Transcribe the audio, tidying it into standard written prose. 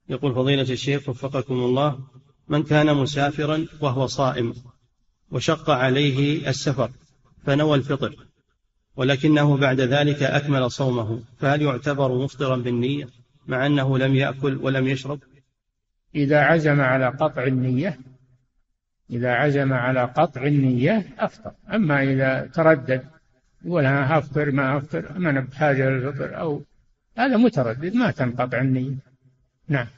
يقول فضيلة الشيخ وفقكم الله: من كان مسافرا وهو صائم وشق عليه السفر فنوى الفطر ولكنه بعد ذلك أكمل صومه، فهل يعتبر مفطرا بالنية مع أنه لم يأكل ولم يشرب؟ إذا عزم على قطع النية، إذا عزم على قطع النية أفطر. أما إذا تردد يقول أنا هفطر ما أفطر، أنا بحاجة للفطر، أو هذا متردد، ما تنقطع النية. نعم.